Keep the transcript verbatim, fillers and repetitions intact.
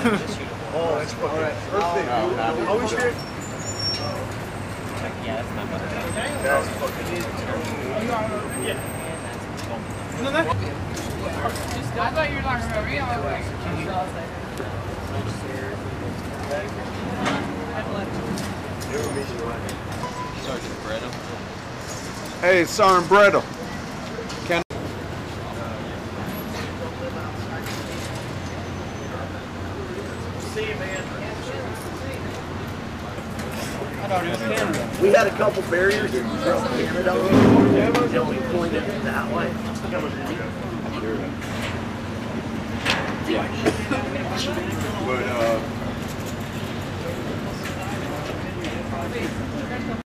Oh, that's fucking perfect. How was your? Yeah, that's not better. That's fucking. Yeah. No, that. I thought you were talking about me. I was like, Sergeant Bretto. Hey, Sergeant Bretto. Can See you, man. I thought it was Canada. We had a couple barriers in Canada. And we pointed it that way. But, uh,